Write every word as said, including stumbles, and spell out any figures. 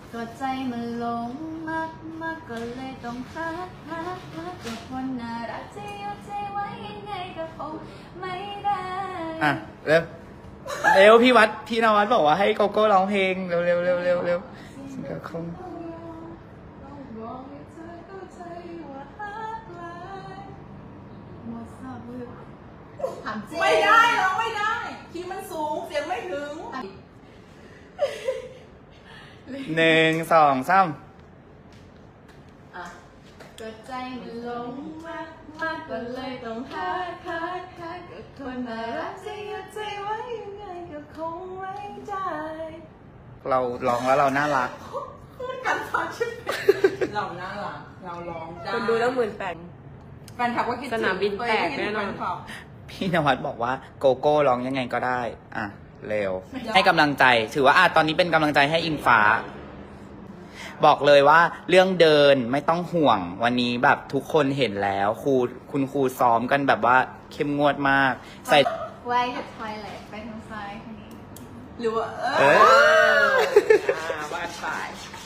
ก็ใจมันหลงมากมากก็เลยต้องฮักฮักฮักกับคนน่ารักจะอยู่ใจไว้ยังไงก็คงไม่ได้อ่ะเร็วเร็วพี่วัดพี่นวัดบอกว่าให้โกโก้ร้องเพลงเร็วเร็วเร็วเร็วเร็วก็คงไม่ได้ร้องไม่ได้คีย์มันสูงเสียงไม่ถึงหนึ่งสองสามก็ใจมันหลงมากมากก็เลยต้องฮักฮักฮักกับคนน่ารักจะอยู่ใจไว้ยังไงก็คงไม่ได้เราร้องแล้วเราน่ารักกันตอนชิบเราน่ารักเราร้องได้คนดูแล้วหมื่นแปดแฟนคลับก็คิดสนามบินแตกแน่นอนพี่นวัดบอกว่าโกโก้ร้องยังไงก็ได้อ่ะเร็วให้กำลังใจถือว่าอ่ะตอนนี้เป็นกำลังใจให้อิงฟ้าบอกเลยว่าเรื่องเดินไม่ต้องห่วงวันนี้แบบทุกคนเห็นแล้วครูคุณครูซ้อมกันแบบว่าเข้มงวดมากใส่ไว้กับทอยเลทไปทางซ้ายคนนี้หรือว่าเอออ่าบ้านฝ่าย